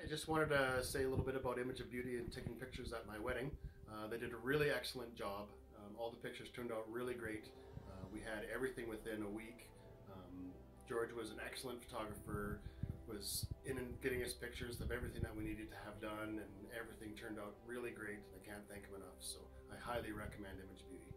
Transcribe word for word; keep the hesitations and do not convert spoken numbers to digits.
just wanted to say a little bit about Image of Beauty and taking pictures at my wedding. Uh, they did a really excellent job. Um, all the pictures turned out really great. Uh, we had everything within a week. Um, George was an excellent photographer, was in and getting us pictures of everything that we needed to have done, and everything turned out really great. I can't thank him enough, so I highly recommend Image Beauty.